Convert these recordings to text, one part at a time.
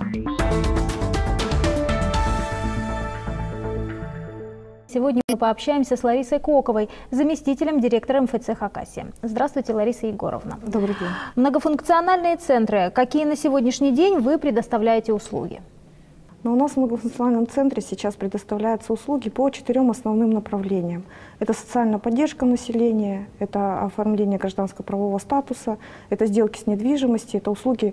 Сегодня мы пообщаемся с Ларисой Коковой, заместителем директора МФЦ «Хакасия». Здравствуйте, Лариса Егоровна. Добрый день. Многофункциональные центры. Какие на сегодняшний день вы предоставляете услуги? Но у нас в многофункциональном центре сейчас предоставляются услуги по 4 основным направлениям. Это социальная поддержка населения, это оформление гражданско-правового статуса, это сделки с недвижимостью, это услуги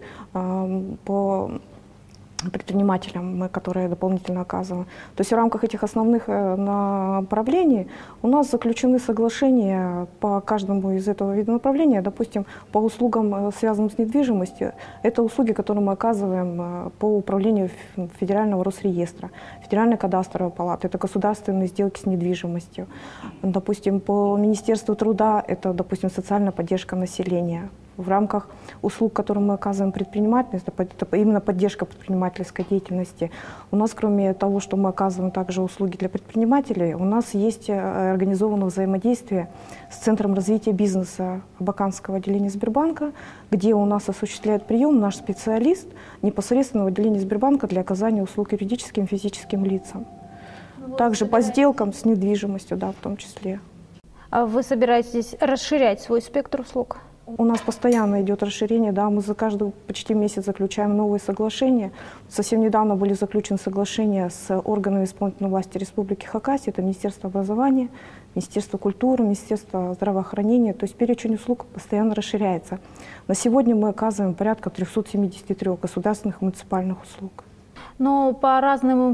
по предпринимателям, которые дополнительно оказываем. То есть в рамках этих основных направлений у нас заключены соглашения по каждому из этого вида направления. Допустим, по услугам, связанным с недвижимостью, это услуги, которые мы оказываем по управлению Федерального Росреестра, Федеральной кадастровой палаты, это государственные сделки с недвижимостью. Допустим, по Министерству труда это, допустим, социальная поддержка населения. В рамках услуг, которые мы оказываем предпринимательности, это именно поддержка предпринимательской деятельности. У нас, кроме того, что мы оказываем также услуги для предпринимателей, у нас есть организованное взаимодействие с Центром развития бизнеса Абаканского отделения Сбербанка, где у нас осуществляет прием наш специалист непосредственно в отделении Сбербанка для оказания услуг юридическим и физическим лицам. Также по сделкам с недвижимостью, да, в том числе. А вы собираетесь расширять свой спектр услуг? У нас постоянно идет расширение, да, мы за каждый почти месяц заключаем новые соглашения. Совсем недавно были заключены соглашения с органами исполнительной власти Республики Хакасия, это Министерство образования, Министерство культуры, Министерство здравоохранения, то есть перечень услуг постоянно расширяется. На сегодня мы оказываем порядка 373 государственных и муниципальных услуг. Но по разным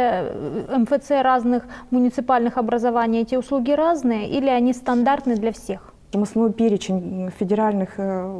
МФЦ разных муниципальных образований эти услуги разные или они стандартны для всех? Основной перечень федеральных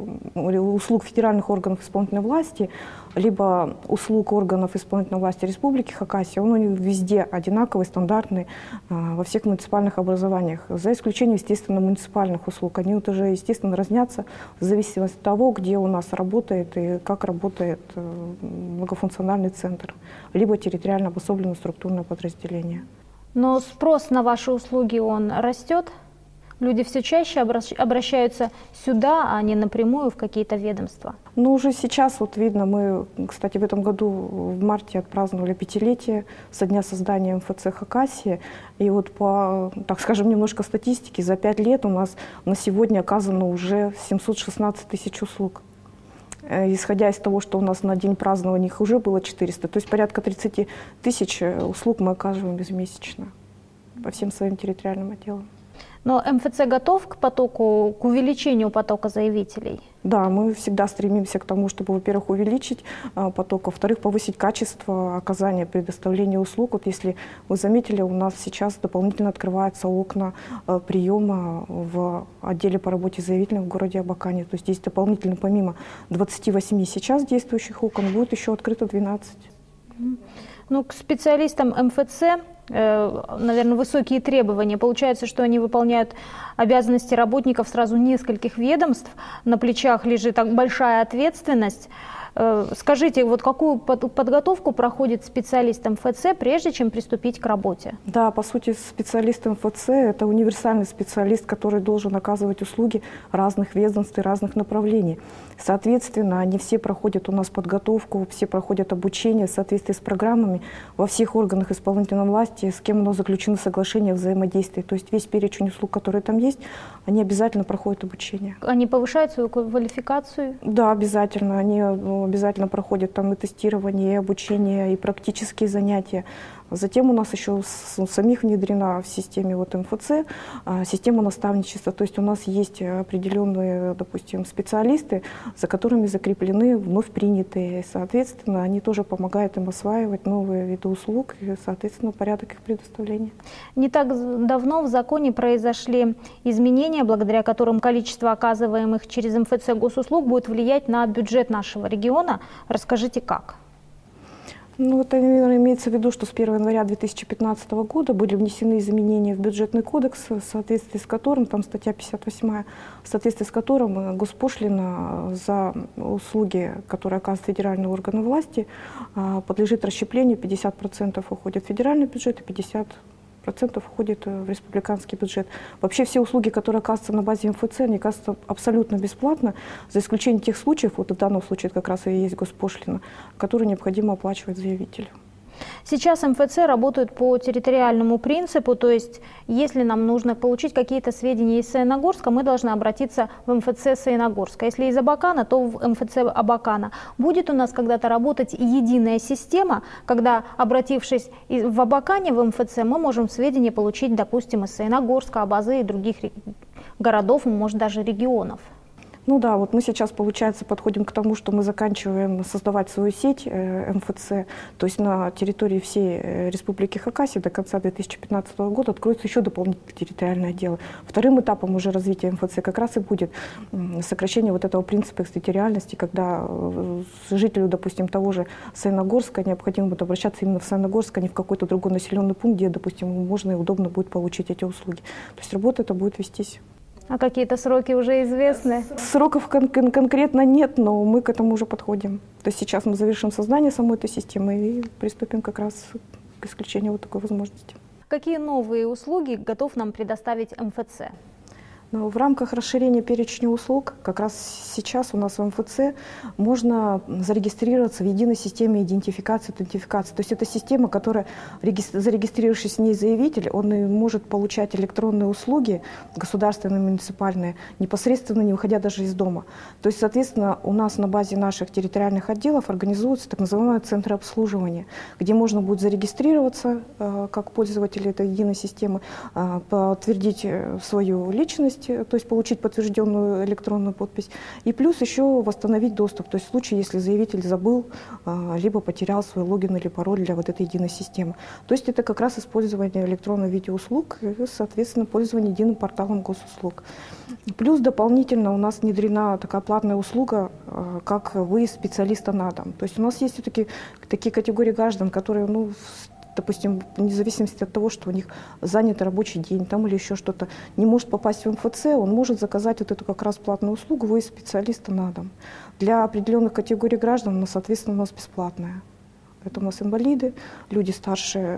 услуг федеральных органов исполнительной власти, либо услуг органов исполнительной власти Республики Хакасия, он везде одинаковый, стандартный во всех муниципальных образованиях. За исключением, естественно, муниципальных услуг. Они вот уже, естественно, разнятся в зависимости от того, где у нас работает и как работает многофункциональный центр, либо территориально обособленное структурное подразделение. Но спрос на ваши услуги, он растет? Люди все чаще обращаются сюда, а не напрямую в какие-то ведомства? Ну, уже сейчас, вот видно, мы, кстати, в этом году в марте отпраздновали 5-летие со дня создания МФЦ Хакасия. И вот по, так скажем, немножко статистики, за 5 лет у нас на сегодня оказано уже 716 тысяч услуг. Исходя из того, что у нас на день празднования их уже было 400, то есть порядка 30 тысяч услуг мы оказываем ежемесячно по всем своим территориальным отделам. Но МФЦ готов к потоку, к увеличению потока заявителей? Да, мы всегда стремимся к тому, чтобы, во-первых, увеличить поток, во-вторых, повысить качество оказания, предоставления услуг. Вот если вы заметили, у нас сейчас дополнительно открываются окна приема в отделе по работе с заявителем в городе Абакане. То есть здесь дополнительно, помимо 28 сейчас действующих окон, будет еще открыто 12. Ну, к специалистам МФЦ, наверное, высокие требования. Получается, что они выполняют обязанности работников сразу нескольких ведомств, на плечах лежит большая ответственность. Скажите, вот какую подготовку проходит специалист МФЦ, прежде чем приступить к работе? Да, по сути, специалист МФЦ – это универсальный специалист, который должен оказывать услуги разных ведомств и разных направлений. Соответственно, они все проходят у нас подготовку, все проходят обучение в соответствии с программами во всех органах исполнительной власти, с кем у нас заключено соглашение о взаимодействии. То есть весь перечень услуг, которые там есть, они обязательно проходят обучение. Они повышают свою квалификацию? Да, обязательно. Они обязательно проходят там и тестирование, и обучение, и практические занятия. Затем у нас еще самих внедрена в системе вот МФЦ система наставничества. То есть у нас есть определенные, допустим, специалисты, за которыми закреплены вновь принятые. Соответственно, они тоже помогают им осваивать новые виды услуг и, соответственно, порядок их предоставления. Не так давно в законе произошли изменения, благодаря которым количество оказываемых через МФЦ госуслуг будет влиять на бюджет нашего региона. Расскажите, как? Ну, это, наверное, имеется в виду, что с 1 января 2015 года были внесены изменения в бюджетный кодекс, в соответствии с которым, там статья 58, в соответствии с которым госпошлина за услуги, которые оказывают федеральные органы власти, подлежит расщеплению, 50% уходит в федеральный бюджет и 50% уходит в республиканский бюджет. Вообще все услуги, которые оказываются на базе МФЦ, они оказываются абсолютно бесплатно, за исключением тех случаев, вот в данном случае это как раз и есть госпошлина, которую необходимо оплачивать заявителю. Сейчас МФЦ работают по территориальному принципу, то есть если нам нужно получить какие-то сведения из Саяногорска, мы должны обратиться в МФЦ Саяногорска. Если из Абакана, то в МФЦ Абакана. Будет у нас когда-то работать единая система, когда, обратившись в Абакане, в МФЦ, мы можем сведения получить, допустим, из Саяногорска, Абазы и других городов, может даже регионов. Ну да, вот мы сейчас, получается, подходим к тому, что мы заканчиваем создавать свою сеть МФЦ, то есть на территории всей Республики Хакасия до конца 2015 года откроется еще дополнительное территориальное отдел. Вторым этапом уже развития МФЦ как раз и будет сокращение вот этого принципа экстерриториальности, когда жителю, допустим, того же Саяногорска необходимо будет обращаться именно в Саяногорск, а не в какой-то другой населенный пункт, где, допустим, можно и удобно будет получить эти услуги. То есть работа эта будет вестись. А какие-то сроки уже известны? Сроков конкретно нет, но мы к этому уже подходим. То есть сейчас мы завершим создание самой этой системы и приступим как раз к исключению вот такой возможности. Какие новые услуги готов нам предоставить МФЦ? Но в рамках расширения перечня услуг как раз сейчас у нас в МФЦ можно зарегистрироваться в единой системе идентификации, аутентификации. То есть это система, которая, зарегистрировавшись в ней заявитель, он и может получать электронные услуги государственные, муниципальные, непосредственно не выходя даже из дома. То есть, соответственно, у нас на базе наших территориальных отделов организуются так называемые центры обслуживания, где можно будет зарегистрироваться как пользователь этой единой системы, подтвердить свою личность, то есть получить подтвержденную электронную подпись, и плюс еще восстановить доступ, то есть в случае, если заявитель забыл, либо потерял свой логин или пароль для вот этой единой системы. То есть это как раз использование электронных видеоуслуг и, соответственно, пользование единым порталом госуслуг. Плюс дополнительно у нас внедрена такая платная услуга, как выезд специалиста на дом. То есть у нас есть все-таки такие категории граждан, которые, допустим, вне зависимости от того, что у них занят рабочий день там или еще что-то, не может попасть в МФЦ, он может заказать вот эту как раз платную услугу выезд специалиста на дом. Для определенных категорий граждан она, соответственно, у нас бесплатная. Это у нас инвалиды, люди старше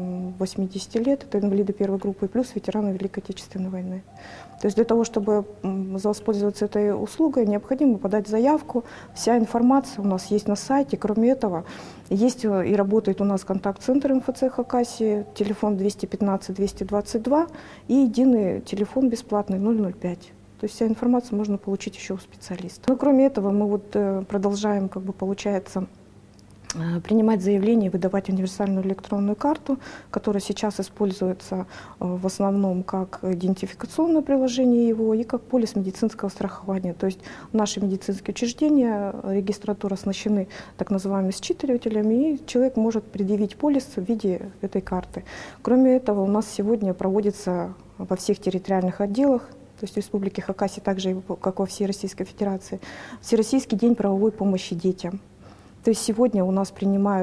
80 лет, это инвалиды первой группы, и плюс ветераны Великой Отечественной войны. То есть для того, чтобы воспользоваться этой услугой, необходимо подать заявку. Вся информация у нас есть на сайте. Кроме этого, есть и работает у нас контакт-центр МФЦ Хакасии, телефон 215-222 и единый телефон бесплатный 005. То есть вся информация можно получить еще у специалиста. Но кроме этого, мы вот продолжаем, получается, принимать заявление, выдавать универсальную электронную карту, которая сейчас используется в основном как идентификационное приложение его и как полис медицинского страхования. То есть наши медицинские учреждения, регистратура оснащены так называемыми считывателями, и человек может предъявить полис в виде этой карты. Кроме этого, у нас сегодня проводится во всех территориальных отделах, то есть в Республике Хакасия, также как во всей Российской Федерации, Всероссийский день правовой помощи детям. То есть сегодня у нас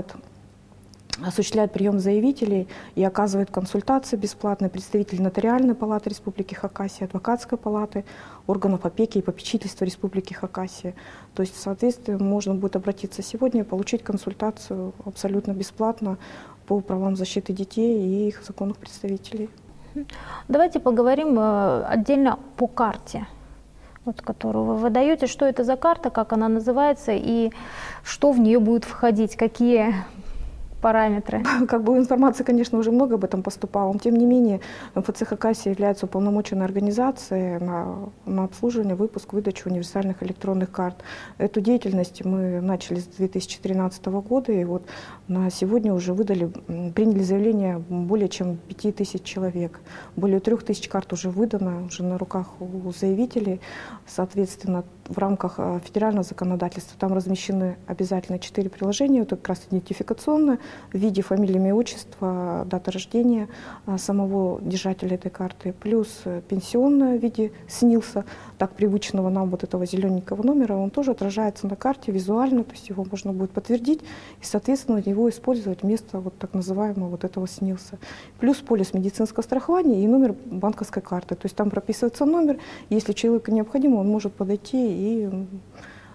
осуществляют прием заявителей и оказывают консультации бесплатные представители Нотариальной палаты Республики Хакасия, Адвокатской палаты, органов опеки и попечительства Республики Хакасия. То есть, соответственно, можно будет обратиться сегодня и получить консультацию абсолютно бесплатно по правам защиты детей и их законных представителей. Давайте поговорим отдельно по карте, которую вы выдаете. Что это за карта, как она называется и что в нее будет входить, какие параметры? Информации, конечно, уже много об этом поступало, но тем не менее МФЦ Хакасия является уполномоченной организацией на обслуживание, выпуск, выдачу универсальных электронных карт. Эту деятельность мы начали с 2013 года, и вот на сегодня уже приняли заявление более чем 5000 человек. Более 3000 карт уже выдано, уже на руках у заявителей. Соответственно, в рамках федерального законодательства там размещены обязательно 4 приложения. Это как раз идентификационное в виде фамилии, имя, отчества, дата рождения самого держателя этой карты, плюс пенсионное в виде СНИЛСа, так привычного нам вот этого зелененького номера, он тоже отражается на карте визуально, то есть его можно будет подтвердить и, соответственно, его использовать вместо так называемого вот этого СНИЛСа. Плюс полис медицинского страхования и номер банковской карты, то есть там прописывается номер, если человеку необходимо, он может подойти и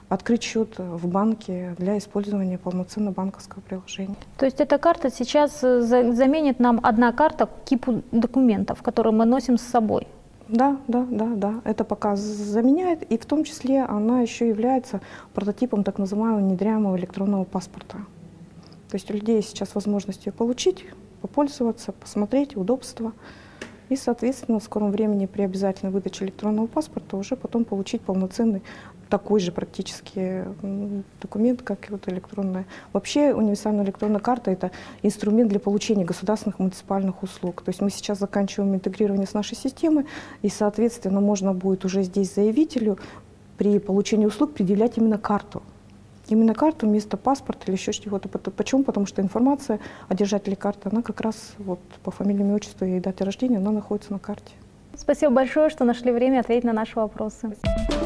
открыть счет в банке для использования полноценного банковского приложения. То есть эта карта сейчас заменит нам одна карта кипу документов, которые мы носим с собой? Да. Это пока заменяет, и в том числе она еще является прототипом так называемого внедряемого электронного паспорта. То есть у людей сейчас возможность ее получить, попользоваться, посмотреть удобства. И, соответственно, в скором времени при обязательной выдаче электронного паспорта уже потом получить полноценный такой же практически документ, как и вот электронная. Вообще универсальная электронная карта — это инструмент для получения государственных муниципальных услуг. То есть мы сейчас заканчиваем интегрирование с нашей системой, и, соответственно, можно будет уже здесь заявителю при получении услуг предъявлять именно карту. Именно карту вместо паспорта или еще чего-то. Почему? Потому что информация о держателе карты, она как раз вот по фамилии, имя, отчеству и дате рождения, она находится на карте. Спасибо большое, что нашли время ответить на наши вопросы.